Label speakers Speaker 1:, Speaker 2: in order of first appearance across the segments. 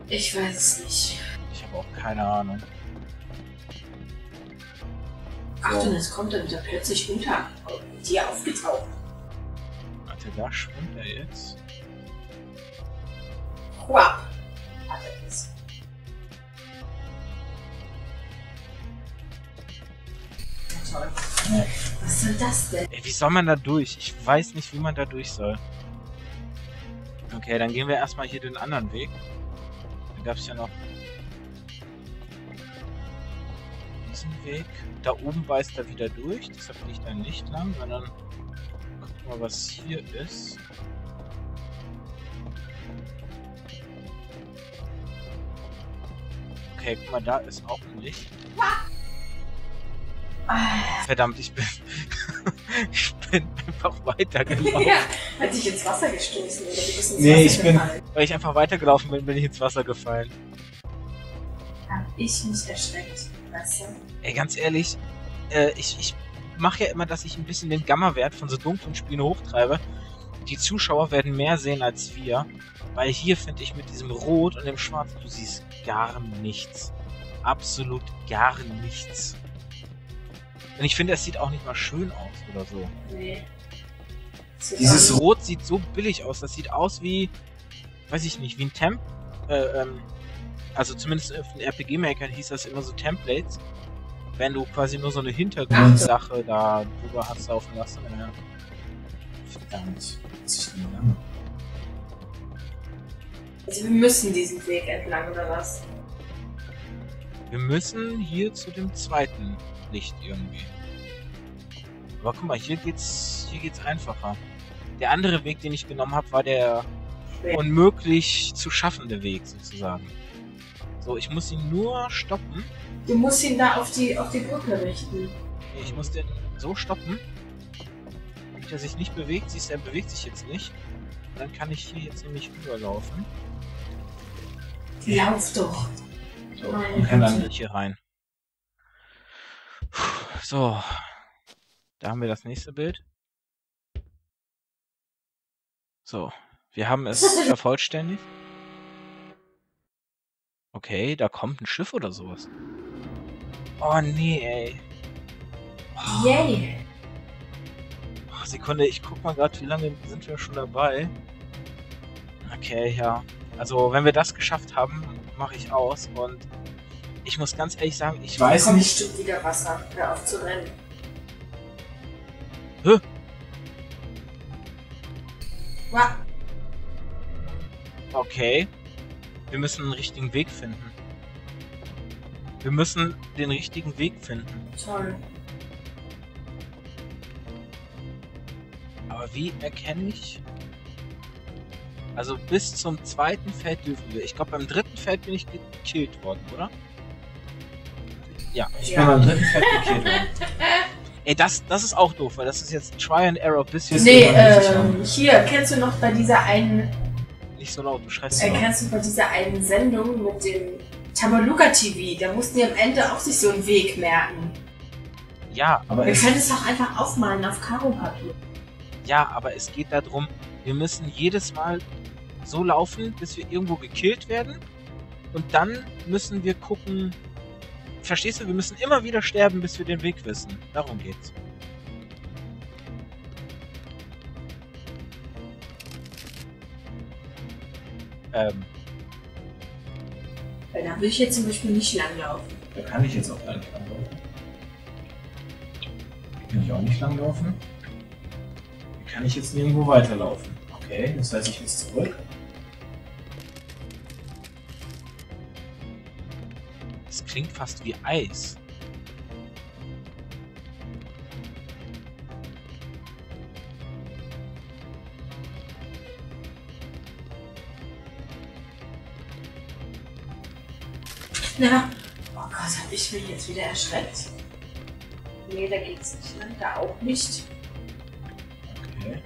Speaker 1: Ich weiß es nicht.
Speaker 2: Ich habe auch keine Ahnung.
Speaker 1: Achtung, es kommt dann wieder plötzlich unter. Dir aufgetaucht.
Speaker 2: Warte, da schwimmt er jetzt.
Speaker 1: Huap. Hat er das. Na toll.
Speaker 2: Ja.
Speaker 1: Was soll das denn?
Speaker 2: Ey, wie soll man da durch? Ich weiß nicht, wie man da durch soll. Okay, dann gehen wir erstmal hier den anderen Weg. Da gab es ja noch diesen Weg. Da oben weist er wieder durch, deshalb gehe ich da nicht lang, sondern guck mal, was hier ist. Okay, guck mal, da ist auch ein Licht. Verdammt, ich bin einfach weitergelaufen.
Speaker 1: Ja, hat dich ins Wasser gestoßen oder du bist ins
Speaker 2: Nee,
Speaker 1: Wasser gefallen?
Speaker 2: weil ich einfach weitergelaufen bin ich ins Wasser gefallen.
Speaker 1: Hab ich mich erschreckt, weißt du?
Speaker 2: Ey, ganz ehrlich, ich mache ja immer, dass ich ein bisschen den Gamma-Wert von so dunklen Spielen hochtreibe. Die Zuschauer werden mehr sehen als wir, weil hier finde ich mit diesem Rot und dem Schwarz, du siehst gar nichts. Absolut gar nichts. Und ich finde, es sieht auch nicht mal schön aus oder so.
Speaker 1: Nee.
Speaker 2: Dieses Rot sieht so billig aus. Das sieht aus wie, weiß ich nicht, wie ein Temp. Also zumindest von RPG-Maker hieß das immer so Templates. Wenn du quasi nur so eine Hintergrundsache da drüber hast laufen lassen. Ja. Verdammt.
Speaker 1: Also wir müssen diesen Weg entlang, oder was?
Speaker 2: Wir müssen hier zu dem zweiten Licht irgendwie. Aber guck mal, hier geht's einfacher. Der andere Weg, den ich genommen habe, war der unmöglich zu schaffende Weg sozusagen. So, ich muss ihn nur stoppen.
Speaker 1: Du musst ihn da auf die Brücke richten.
Speaker 2: Ich muss den so stoppen, damit er sich nicht bewegt. Siehst du, er bewegt sich jetzt nicht. Und dann kann ich hier jetzt nämlich rüberlaufen.
Speaker 1: Lauf doch.
Speaker 2: So, und kann dann hier rein. So, da haben wir das nächste Bild. So, wir haben es vervollständigt. Okay, da kommt ein Schiff oder sowas. Oh nee, ey. Oh,
Speaker 1: Yay!
Speaker 2: Sekunde, ich guck mal gerade, wie lange sind wir schon dabei. Okay, ja. Also, wenn wir das geschafft haben, mache ich aus. Und ich muss ganz ehrlich sagen, ich weiß
Speaker 1: Kommt
Speaker 2: nicht...
Speaker 1: bestimmt wieder Wasser. Hör auf zu rennen.
Speaker 2: Hä?
Speaker 1: Wow.
Speaker 2: Okay. Wir müssen einen richtigen Weg finden. Wir müssen den richtigen Weg finden.
Speaker 1: Toll.
Speaker 2: Aber wie erkenne ich... Also bis zum zweiten Feld dürfen wir. Ich glaube, beim dritten Feld bin ich gekillt worden, oder? Ja, ich bin beim dritten Feld gekillt worden. Ey, das ist auch doof, weil das ist jetzt Try and Error bis wir...
Speaker 1: Nee, hier, kennst du noch bei dieser einen...
Speaker 2: Nicht so laut, du schreist
Speaker 1: Kennst du bei dieser einen Sendung mit dem Tabaluga TV? Da mussten die am Ende auch sich so einen Weg merken.
Speaker 2: Ja, aber
Speaker 1: Wir können es doch einfach aufmalen auf Karo-Papier.
Speaker 2: Ja, aber es geht darum, wir müssen jedes Mal so laufen, bis wir irgendwo gekillt werden. Und dann müssen wir gucken... Verstehst du? Wir müssen immer wieder sterben, bis wir den Weg wissen. Darum geht's.
Speaker 1: Weil da will ich jetzt zum Beispiel nicht langlaufen.
Speaker 2: Da kann ich jetzt auch gar nicht langlaufen. Kann ich auch nicht langlaufen. Da kann ich jetzt nirgendwo weiterlaufen. Okay, das heißt, ich muss zurück. Das klingt fast wie Eis.
Speaker 1: Na, oh Gott, hab ich mich jetzt wieder erschreckt? Nee, da geht's nicht lang, da auch nicht.
Speaker 2: Okay.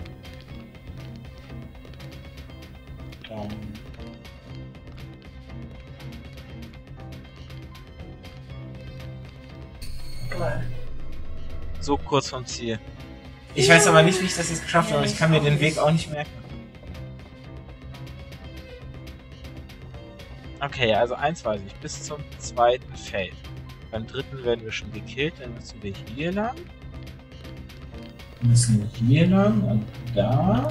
Speaker 2: So kurz vom Ziel. Ich weiß aber nicht, wie ich das jetzt geschafft habe, aber ich kann mir den Weg auch nicht merken. Okay, also eins weiß ich, bis zum zweiten Feld. Beim dritten werden wir schon gekillt, dann müssen wir hier lang.
Speaker 3: Müssen hier lang und da.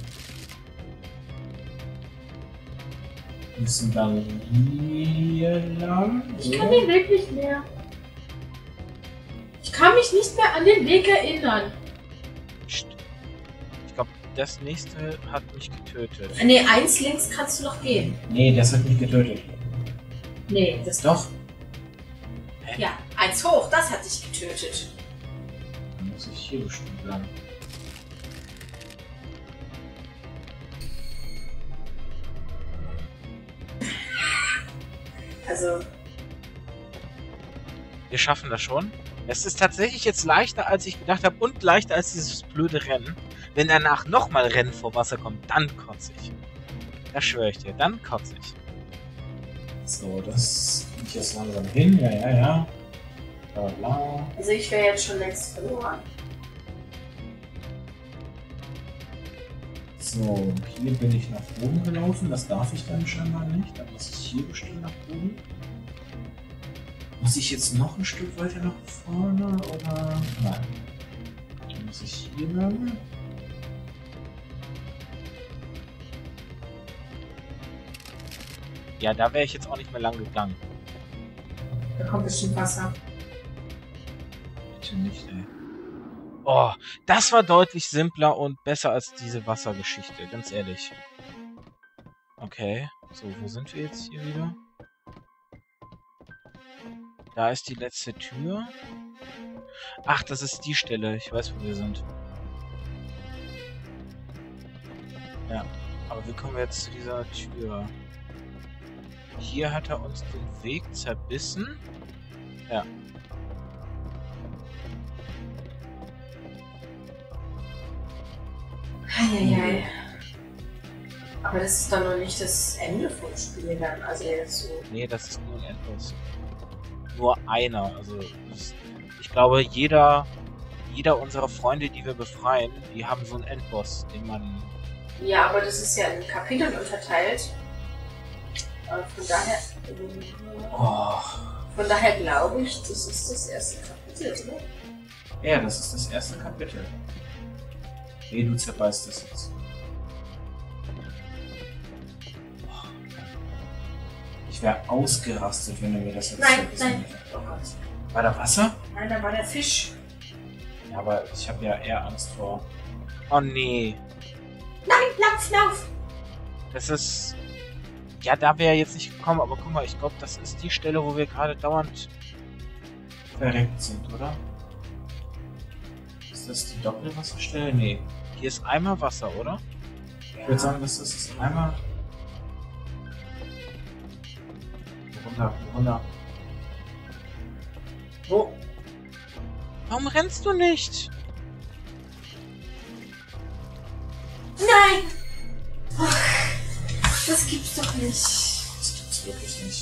Speaker 3: Müssen dann hier lang.
Speaker 1: Ich kann den Weg nicht mehr. Ich kann mich nicht mehr an den Weg erinnern.
Speaker 2: Ich glaube, das nächste hat mich getötet.
Speaker 1: Ne, 1 links kannst du noch gehen.
Speaker 3: Nee, das hat mich getötet.
Speaker 1: Nee, das
Speaker 3: Doch.
Speaker 1: Ja, 1 hoch, das hat dich getötet.
Speaker 3: Dann muss ich hier bestimmt lang.
Speaker 1: Also,
Speaker 2: Wir schaffen das schon. Es ist tatsächlich jetzt leichter, als ich gedacht habe und leichter als dieses blöde Rennen. Wenn danach nochmal Rennen vor Wasser kommt, dann kotze ich. Das schwöre ich dir, dann kotze ich.
Speaker 3: So, das kriege ich jetzt langsam hin. Ja. Bla bla.
Speaker 1: also ich wäre jetzt schon längst verloren.
Speaker 3: So, hier bin ich nach oben gelaufen. Das darf ich dann scheinbar nicht. Dann muss ich hier bestimmt nach oben. Muss ich jetzt noch ein Stück weiter nach vorne oder? Nein. Dann muss ich hier lang.
Speaker 2: Ja, da wäre ich jetzt auch nicht mehr lang gegangen.
Speaker 1: Da kommt bestimmt Wasser.
Speaker 3: Bitte nicht, ey.
Speaker 2: Oh, das war deutlich simpler und besser als diese Wassergeschichte, ganz ehrlich. Okay, so, wo sind wir jetzt hier wieder? Da ist die letzte Tür. Ach, das ist die Stelle. Ich weiß, wo wir sind. Ja, aber wie kommen wir jetzt zu dieser Tür? Hier hat er uns den Weg zerbissen. Ja.
Speaker 1: Eieiei. Aber das ist dann noch nicht das Ende vom Spiel dann. Also jetzt so.
Speaker 2: Nee, das ist nur ein Endboss. Nur einer. Also ich glaube, jeder unserer Freunde, die wir befreien, die haben so einen Endboss, den man...
Speaker 1: Ja, aber das ist ja in Kapiteln unterteilt. Von daher.
Speaker 3: Oh.
Speaker 1: Von daher glaube ich, das ist das erste Kapitel, oder?
Speaker 3: Ja, das ist das erste Kapitel. Nee, du zerbeißt das jetzt. Ich wäre ausgerastet, wenn du mir das jetzt
Speaker 1: Nein. Oh Gott.
Speaker 3: War da Wasser?
Speaker 1: Nein, da war der Fisch.
Speaker 3: Ja, aber ich habe ja eher Angst vor.
Speaker 2: Oh nee.
Speaker 1: Nein, lauf!
Speaker 2: Das ist... Ja, da wäre jetzt nicht gekommen, aber guck mal, ich glaube, das ist die Stelle, wo wir gerade dauernd...
Speaker 3: Verreckt sind, oder? Ist das die Doppelwasserstelle? Nee.
Speaker 2: Hier ist einmal Wasser, oder?
Speaker 3: Ich würde sagen, das ist einmal. Runter.
Speaker 2: Wo? Warum rennst du nicht?
Speaker 1: Nein! Ach, das gibt's doch nicht.
Speaker 3: Das gibt's wirklich nicht.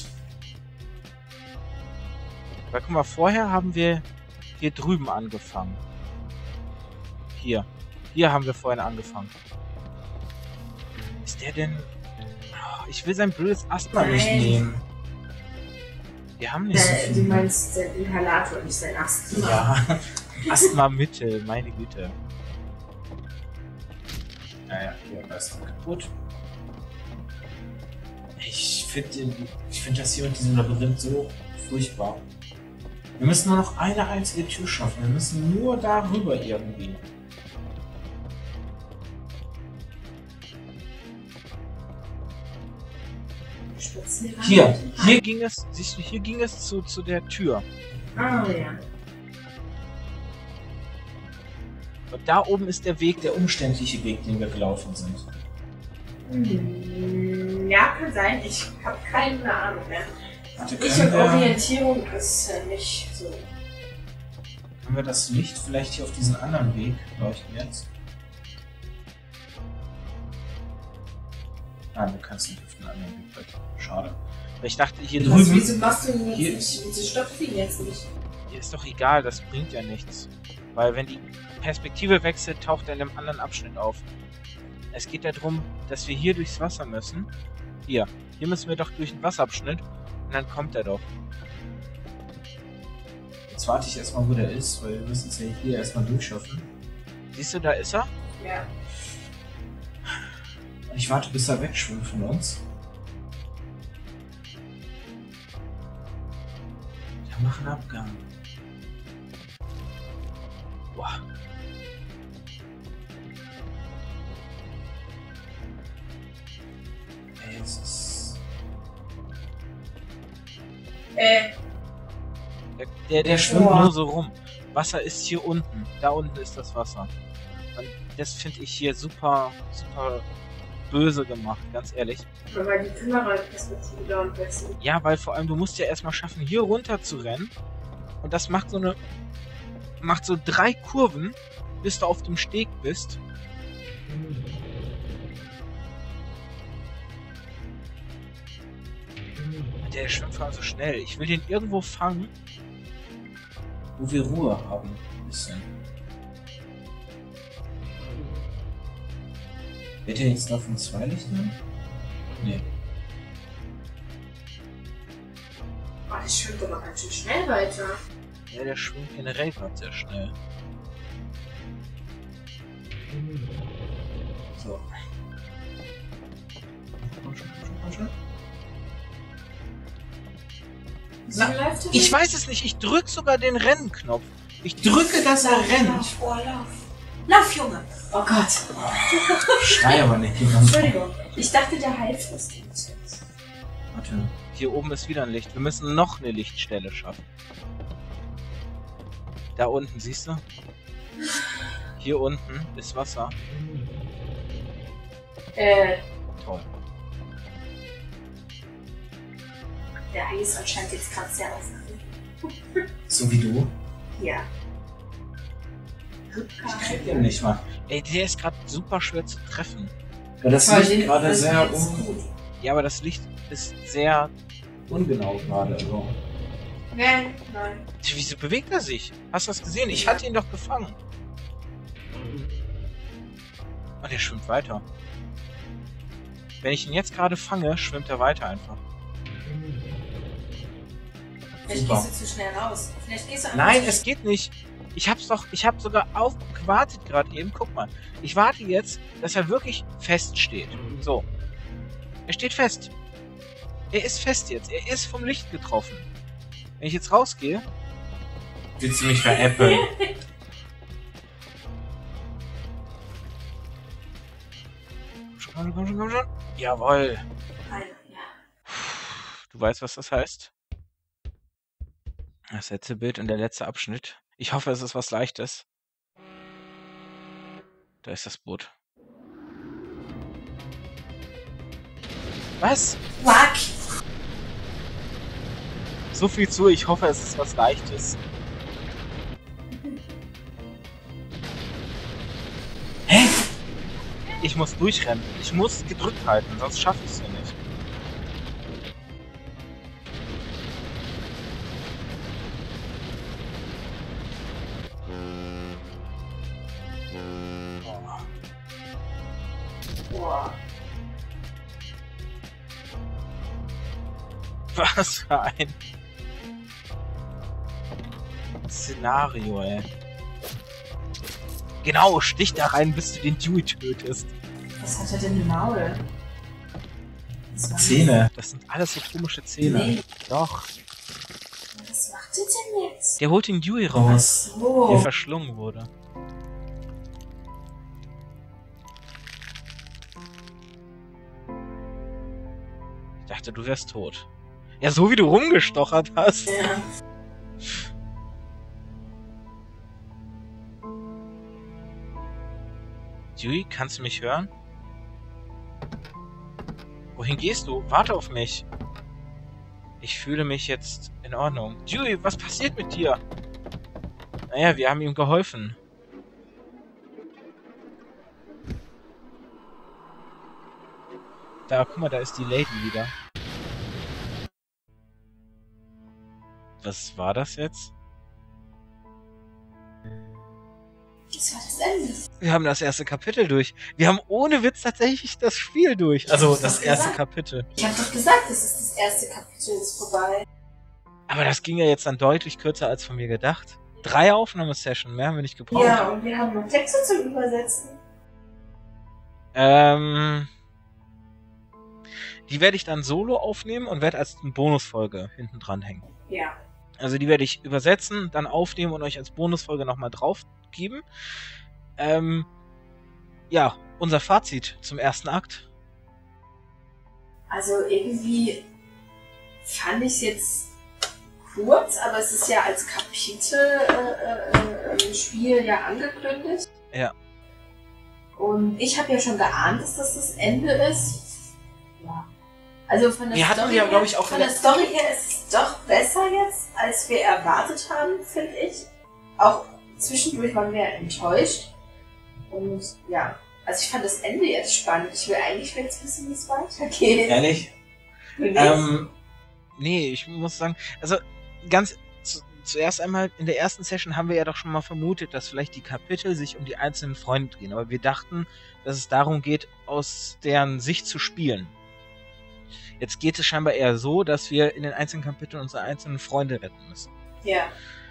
Speaker 2: Weil guck mal, vorher haben wir hier drüben angefangen. Hier. Hier haben wir vorhin angefangen. Ist der denn... Oh, ich will sein blödes Asthma nicht
Speaker 1: Nein.
Speaker 2: nehmen. Wir haben nicht so
Speaker 1: Du
Speaker 2: viel.
Speaker 1: meinst den Inhalator, nicht sein Asthma.
Speaker 3: Ja.
Speaker 2: Asthma-Mittel, meine Güte.
Speaker 3: Naja, hier ist dann kaputt. Ich finde das hier mit diesem Labyrinth so furchtbar. Wir müssen nur noch eine einzige Tür schaffen. Wir müssen nur darüber irgendwie.
Speaker 2: Hier ging es, siehst du, hier ging es zu der Tür.
Speaker 1: Ah, ja.
Speaker 2: Und da oben ist der Weg,
Speaker 3: Der umständliche Weg, den wir gelaufen sind.
Speaker 1: Ja, kann sein. Ich habe keine Ahnung mehr.
Speaker 3: Warte,
Speaker 1: Ich und Orientierung ist nicht so.
Speaker 3: Können wir das Licht vielleicht hier auf diesen anderen Weg leuchten jetzt? Nein, du kannst nicht auf den anderen Weg leuchten. Schade.
Speaker 2: Ich dachte, hier
Speaker 3: Drüben-
Speaker 2: drüben...
Speaker 1: Wieso machst du ihn
Speaker 3: Hier-
Speaker 1: jetzt nicht? Wieso stoppst du ihn jetzt nicht?
Speaker 2: Hier ist doch egal, das bringt ja nichts. Weil wenn die Perspektive wechselt, taucht er in einem anderen Abschnitt auf. Es geht darum, dass wir hier durchs Wasser müssen Hier müssen wir doch durch den Wasserabschnitt und dann kommt er doch.
Speaker 3: Jetzt warte ich erstmal, wo der ist, weil wir müssen es ja hier erstmal durchschaffen.
Speaker 2: Siehst du, da ist er?
Speaker 1: Ja.
Speaker 3: Ich warte, bis er wegschwimmt von uns. Ja, mach einen Abgang. Boah. Ey, jetzt ist...
Speaker 2: Der schwimmt nur so rum. Wasser ist hier unten. Da unten ist das Wasser. Und das finde ich hier super, super böse gemacht, ganz ehrlich.
Speaker 1: Aber die Kameraperspektive da und wechseln.
Speaker 2: Ja, weil vor allem du musst ja erstmal schaffen, hier runter zu rennen. Und das macht so 3 Kurven, bis du auf dem Steg bist. Der schwimmt vor allem so schnell. Ich will den irgendwo fangen.
Speaker 3: Wo wir Ruhe haben. Ein bisschen. Wird er jetzt da von 2 Lichtern? Nee.
Speaker 1: Oh, die schwimmt aber ganz schön schnell weiter.
Speaker 2: Ja, der schwimmt generell gerade sehr schnell.
Speaker 3: So. Komm schon.
Speaker 1: So läuft er
Speaker 2: Ich weiß es nicht, ich drück sogar den Rennknopf.
Speaker 3: Ich drücke, dass er rennt.
Speaker 1: Lauf, oh, lauf. Lauf, Junge. Oh Gott.
Speaker 3: Schrei aber nicht.
Speaker 1: Entschuldigung. Ich dachte, der Heilfluss geht jetzt.
Speaker 3: Warte.
Speaker 2: Hier oben ist wieder ein Licht. Wir müssen noch eine Lichtstelle schaffen. Da unten, siehst du? Hier unten ist Wasser. Toll.
Speaker 1: Der Hai ist anscheinend jetzt gerade sehr aufgeregt.
Speaker 3: So wie du.
Speaker 1: Ja.
Speaker 3: Ich krieg den nicht mal.
Speaker 2: Ey, der ist gerade super schwer zu treffen.
Speaker 3: Ja, das
Speaker 1: Aber
Speaker 3: Licht gerade
Speaker 1: das
Speaker 3: sehr
Speaker 1: ist gut.
Speaker 2: Ja, aber das Licht ist sehr...
Speaker 3: ungenau gerade. Also.
Speaker 1: Nein.
Speaker 2: Wieso bewegt er sich? Hast du das gesehen? Ich hatte ihn doch gefangen. Und er schwimmt weiter. Wenn ich ihn jetzt gerade fange, schwimmt er weiter einfach.
Speaker 1: Vielleicht
Speaker 3: Super.
Speaker 1: gehst du zu schnell raus. Vielleicht gehst du einfach
Speaker 2: Nein,
Speaker 1: zu
Speaker 2: es geht nicht. Ich habe sogar gewartet gerade eben. Guck mal. Ich warte jetzt, dass er wirklich fest steht. So. Er steht fest. Er ist fest jetzt. Er ist vom Licht getroffen. Wenn ich jetzt rausgehe...
Speaker 3: Willst du mich veräppeln?
Speaker 2: Komm schon. Jawohl.
Speaker 1: Ja.
Speaker 2: Du weißt, was das heißt? Das letzte Bild und der letzte Abschnitt. Ich hoffe, es ist was Leichtes. Da ist das Boot. Was?
Speaker 1: Fuck.
Speaker 2: So viel zu, ich hoffe, es ist was Leichtes.
Speaker 3: Hä?
Speaker 2: Ich muss durchrennen. Ich muss gedrückt halten, sonst schaffe ich es ja nicht.
Speaker 1: Boah.
Speaker 2: Was für ein Szenario, ey. Genau, stich da rein, bis du den Dewey tötest.
Speaker 1: Was hat er denn im Maul? Was macht
Speaker 3: Zähne.
Speaker 2: Das sind alles so komische Zähne.
Speaker 1: Nee.
Speaker 2: Doch.
Speaker 1: Was macht er denn jetzt?
Speaker 2: Der holt den Dewey raus, der
Speaker 1: So.
Speaker 2: verschlungen wurde. Ich dachte, du wärst tot. Ja, so wie du rumgestochert hast.
Speaker 1: Ja.
Speaker 2: Dewey, kannst du mich hören? Wohin gehst du? Warte auf mich. Ich fühle mich jetzt in Ordnung. Dewey, was passiert mit dir? Naja, wir haben ihm geholfen. Da, guck mal, da ist die Lady wieder. Was war das jetzt?
Speaker 1: Das war das Ende.
Speaker 2: Wir haben das erste Kapitel durch. Wir haben ohne Witz tatsächlich das Spiel durch. Also das erste Kapitel.
Speaker 1: Ich habe doch gesagt, das erste Kapitel ist vorbei.
Speaker 2: Aber das ging ja jetzt dann deutlich kürzer als von mir gedacht. 3 Aufnahmesessions, mehr haben wir nicht gebraucht.
Speaker 1: Ja, und wir haben noch Texte zum Übersetzen.
Speaker 2: Die werde ich dann solo aufnehmen und werde als Bonusfolge hinten dran hängen.
Speaker 1: Ja.
Speaker 2: Also die werde ich übersetzen, dann aufnehmen und euch als Bonusfolge nochmal drauf geben. Ja, unser Fazit zum ersten Akt.
Speaker 1: Also irgendwie fand ich es jetzt kurz, aber es ist ja als Kapitel im Spiel ja angekündigt.
Speaker 2: Ja.
Speaker 1: Und ich habe ja schon geahnt, dass das das Ende ist. Ja. Also von der Story
Speaker 2: ja, glaube ich, auch
Speaker 1: von der Story her ist es doch besser jetzt, als wir erwartet haben, finde ich. Auch zwischendurch waren wir enttäuscht. Und ja, also ich fand das Ende jetzt spannend. Ich will eigentlich jetzt wissen, wie es weitergeht.
Speaker 3: Ehrlich?
Speaker 2: Nee, ich muss sagen, also zuerst einmal, in der ersten Session haben wir ja doch schon mal vermutet, dass vielleicht die Kapitel sich um die einzelnen Freunde drehen. Aber wir dachten, dass es darum geht, aus deren Sicht zu spielen. Jetzt geht es scheinbar eher so, dass wir in den einzelnen Kapiteln unsere einzelnen Freunde retten müssen.
Speaker 1: Ja.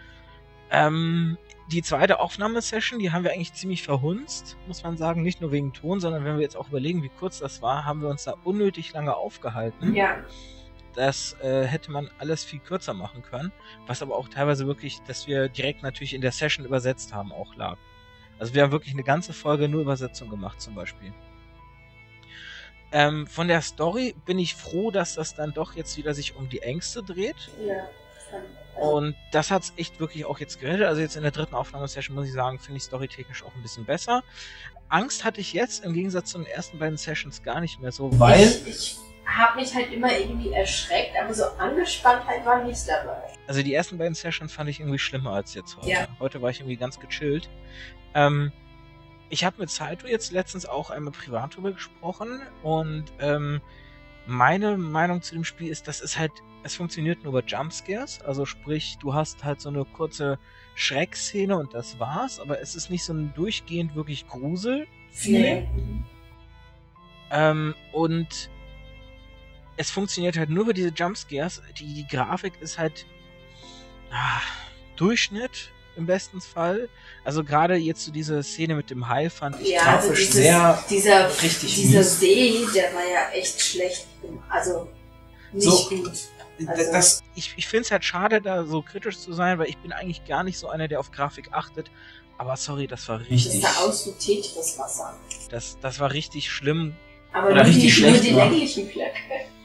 Speaker 2: Die zweite Aufnahmesession, die haben wir eigentlich ziemlich verhunzt, muss man sagen. Nicht nur wegen Ton, sondern wenn wir jetzt auch überlegen, wie kurz das war, haben wir uns da unnötig lange aufgehalten.
Speaker 1: Ja.
Speaker 2: Das hätte man alles viel kürzer machen können. Was aber auch teilweise wirklich, dass wir direkt natürlich in der Session übersetzt haben, auch lag. Also wir haben wirklich eine ganze Folge nur Übersetzung gemacht zum Beispiel. Von der Story bin ich froh, dass das dann doch jetzt wieder sich um die Ängste dreht.
Speaker 1: Ja.
Speaker 2: Und das hat's echt wirklich auch jetzt gerettet. Also jetzt in der dritten Aufnahmesession muss ich sagen, finde ich storytechnisch auch ein bisschen besser. Angst hatte ich jetzt im Gegensatz zu den ersten beiden Sessions gar nicht mehr so.
Speaker 3: Weil
Speaker 1: ich habe mich halt immer irgendwie erschreckt, aber so Angespanntheit war nicht dabei.
Speaker 2: Also die ersten beiden Sessions fand ich irgendwie schlimmer als jetzt heute.
Speaker 1: Ja.
Speaker 2: Heute war ich irgendwie ganz gechillt. Ich habe mit Saito jetzt letztens auch einmal privat drüber gesprochen und meine Meinung zu dem Spiel ist, es funktioniert nur über Jumpscares, also sprich, du hast halt so eine kurze Schreckszene und das war's, aber es ist nicht so ein durchgehend wirklich Grusel-Feeling. Und es funktioniert halt nur über diese Jumpscares. Die Grafik ist halt Durchschnitt im besten Fall. Also gerade jetzt so diese Szene mit dem Hai fand ich
Speaker 3: grafisch
Speaker 1: dieser
Speaker 3: mies.
Speaker 1: See, der war ja echt schlecht. Also nicht gut. Also,
Speaker 2: ich finde es halt schade, da so kritisch zu sein, weil ich bin eigentlich gar nicht so einer, der auf Grafik achtet. Aber sorry, das war richtig.
Speaker 1: Das sah aus wie Tetris-Wasser.
Speaker 2: Das war richtig schlimm.
Speaker 1: Aber
Speaker 3: Oder richtig schlecht,
Speaker 1: nur die länglichen Blöcke.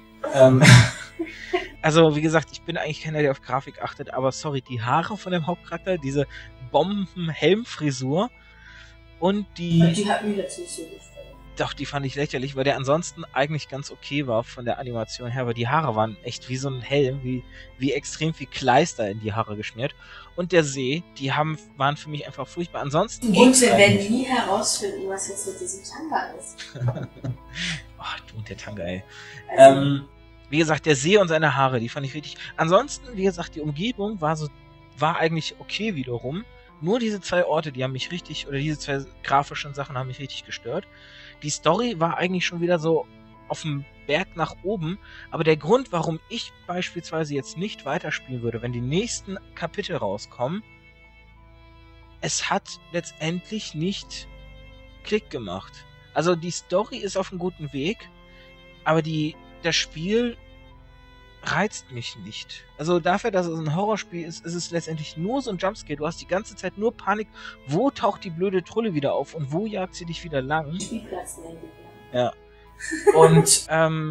Speaker 2: Also, wie gesagt, ich bin eigentlich keiner, der auf Grafik achtet, aber sorry, die Haare von dem Hauptcharakter, diese Bomben-Helm-Frisur und
Speaker 1: Die hat mir jetzt nicht so gefallen.
Speaker 2: Doch, die fand ich lächerlich, weil der ansonsten eigentlich ganz okay war von der Animation her, aber die Haare waren echt wie so ein Helm, wie extrem viel Kleister in die Haare geschmiert. Und der See, waren für mich einfach furchtbar. Ansonsten
Speaker 1: Und wir werden nie herausfinden, was jetzt mit diesem Tanga ist.
Speaker 2: Ach, du und der Tanga, ey.
Speaker 1: Also,
Speaker 2: Wie gesagt, der See und seine Haare, die fand ich richtig. Ansonsten, wie gesagt, die Umgebung war eigentlich okay wiederum. Nur diese 2 Orte, die haben mich richtig, oder diese 2 grafischen Sachen haben mich richtig gestört. Die Story war eigentlich schon wieder so auf dem Berg nach oben, aber der Grund, warum ich beispielsweise jetzt nicht weiterspielen würde, wenn die nächsten Kapitel rauskommen, es hat letztendlich nicht Klick gemacht. Also die Story ist auf einem guten Weg, aber das Spiel reizt mich nicht. Also dafür, dass es ein Horrorspiel ist, ist es letztendlich nur so ein Jumpscare. Du hast die ganze Zeit nur Panik. Wo taucht die blöde Trulle wieder auf und wo jagt sie dich wieder lang?
Speaker 1: Spielplatz nennen.
Speaker 2: Ja. Und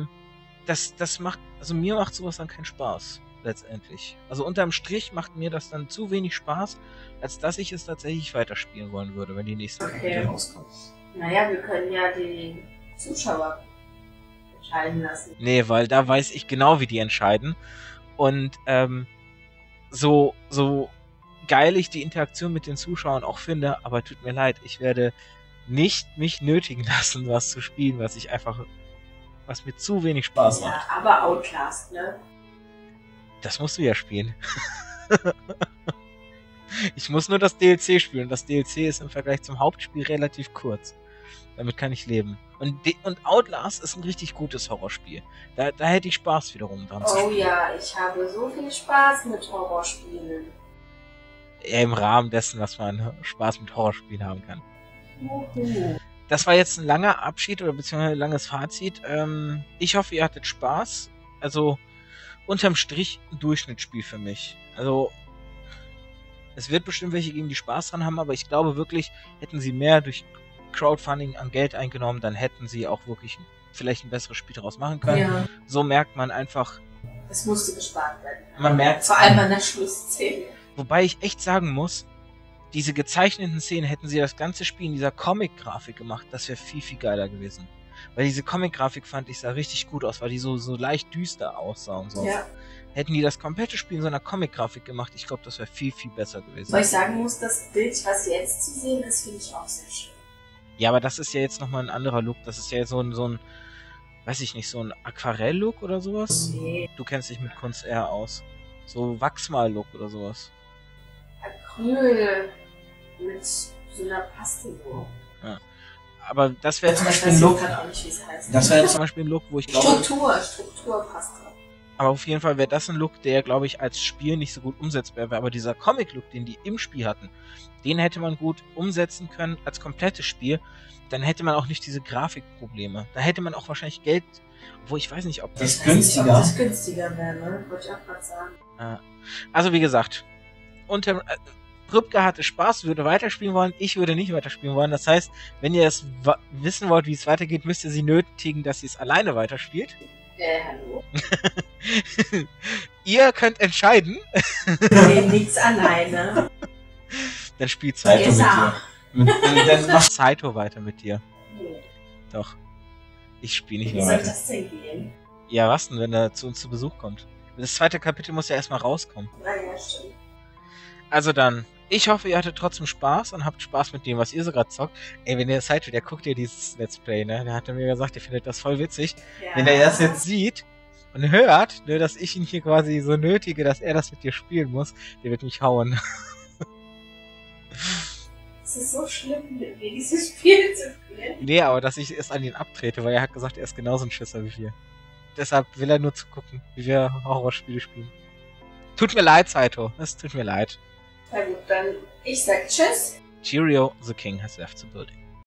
Speaker 2: mir macht sowas dann keinen Spaß, letztendlich. Also unterm Strich macht mir das dann zu wenig Spaß, als dass ich es tatsächlich weiterspielen wollen würde, wenn die nächsten Kapitel rauskommen.
Speaker 1: Naja, wir können ja die Zuschauer entscheiden lassen.
Speaker 2: Nee, weil da weiß ich genau, wie die entscheiden. Und so geil ich die Interaktion mit den Zuschauern auch finde, aber tut mir leid, ich werde nicht mich nötigen lassen, was zu spielen, was mir zu wenig Spaß macht.
Speaker 1: Ja, aber Outlast, ne?
Speaker 2: Das musst du ja spielen. Ich muss nur das DLC spielen. Das DLC ist im Vergleich zum Hauptspiel relativ kurz. Damit kann ich leben. Und Outlast ist ein richtig gutes Horrorspiel. Da hätte ich Spaß wiederum dran zu
Speaker 1: Oh
Speaker 2: spielen.
Speaker 1: ja, ich habe so viel Spaß mit Horrorspielen.
Speaker 2: Eher im Rahmen dessen, was man Spaß mit Horrorspielen haben kann.
Speaker 1: Juhu.
Speaker 2: Das war jetzt ein langer Abschied oder beziehungsweise ein langes Fazit. Ich hoffe, ihr hattet Spaß. Also unterm Strich ein Durchschnittsspiel für mich. Also es wird bestimmt welche geben, die Spaß dran haben, aber ich glaube wirklich, hätten sie mehr durch Crowdfunding an Geld eingenommen, dann hätten sie auch wirklich vielleicht ein besseres Spiel daraus machen können.
Speaker 1: Ja,
Speaker 2: So merkt man einfach,
Speaker 1: es musste gespart werden.
Speaker 2: man merkt
Speaker 1: Vor allem an der Schlussszene.
Speaker 2: Wobei ich echt sagen muss, diese gezeichneten Szenen, hätten sie das ganze Spiel in dieser Comic-Grafik gemacht, das wäre viel, viel geiler gewesen. Weil diese Comic-Grafik fand ich sah richtig gut aus, weil die so leicht düster aussah und so.
Speaker 1: Ja.
Speaker 2: Hätten die das komplette Spiel in so einer Comic-Grafik gemacht, ich glaube, das wäre viel, viel besser gewesen.
Speaker 1: Weil ich sagen muss, das Bild, was jetzt zu sehen ist, finde ich auch sehr schön.
Speaker 2: Ja, aber das ist ja jetzt nochmal ein anderer Look. Das ist ja jetzt so ein, weiß ich nicht, so ein Aquarell-Look oder sowas?
Speaker 1: Nee,
Speaker 2: Du kennst dich mit Kunst eher aus. So Wachsmal-Look oder sowas.
Speaker 1: Acryl mit so einer Pastellung.
Speaker 2: Aber das wäre
Speaker 1: Ich
Speaker 2: zum
Speaker 1: weiß
Speaker 2: Beispiel ein Look,
Speaker 1: gerade auch nicht, wie es heißt.
Speaker 3: Das wäre jetzt
Speaker 2: zum Beispiel ein Look, wo ich glaube,
Speaker 1: Struktur passt drauf.
Speaker 2: aber auf jeden Fall wäre das ein Look, der, glaube ich, als Spiel nicht so gut umsetzbar wäre. Aber dieser Comic-Look, den die im Spiel hatten, den hätte man gut umsetzen können als komplettes Spiel. Dann hätte man auch nicht diese Grafikprobleme. Da hätte man auch wahrscheinlich Geld, wo ich weiß nicht, ob
Speaker 3: Das
Speaker 1: Ich weiß nicht, ob
Speaker 3: günstiger.
Speaker 1: das günstiger wäre, ne? Wollte ich auch gerade sagen.
Speaker 2: Also wie gesagt, Rübke hatte Spaß, würde weiterspielen wollen, ich würde nicht weiterspielen wollen. Das heißt, wenn ihr es wissen wollt, wie es weitergeht, müsst ihr sie nötigen, dass sie es alleine weiterspielt.
Speaker 1: Hallo?
Speaker 2: Ihr könnt entscheiden,
Speaker 1: Nee, nichts alleine.
Speaker 2: dann spielt
Speaker 3: Saito mit dir.
Speaker 1: Gesagt.
Speaker 3: Dann mach
Speaker 2: Saito weiter mit dir.
Speaker 1: Nee.
Speaker 2: Doch. Ich spiele nicht
Speaker 1: Wie
Speaker 2: mehr
Speaker 1: soll
Speaker 2: weiter.
Speaker 1: das denn gehen?
Speaker 2: Ja, was denn, wenn er zu uns zu Besuch kommt? Das zweite Kapitel muss ja erstmal rauskommen.
Speaker 1: Naja, stimmt.
Speaker 2: Also dann, ich hoffe, ihr hattet trotzdem Spaß und habt Spaß mit dem, was ihr so gerade zockt. Ey, wenn ihr Saito, der guckt ja dieses Let's Play, ne? Der hat mir gesagt, ihr findet das voll witzig.
Speaker 1: Ja.
Speaker 2: Wenn er das jetzt sieht und hört, ne, dass ich ihn hier quasi so nötige, dass er das mit dir spielen muss, der wird mich hauen.
Speaker 1: Es ist so schlimm, mit mir dieses Spiel zu spielen.
Speaker 2: Nee, aber dass ich es an ihn abtrete, weil er hat gesagt, er ist genauso ein Schisser wie wir. Deshalb will er nur zugucken, wie wir Horrorspiele spielen. Tut mir leid, Saito. Es tut mir leid.
Speaker 1: Na gut, dann ich sag Tschüss.
Speaker 2: Cheerio, the king has left the building.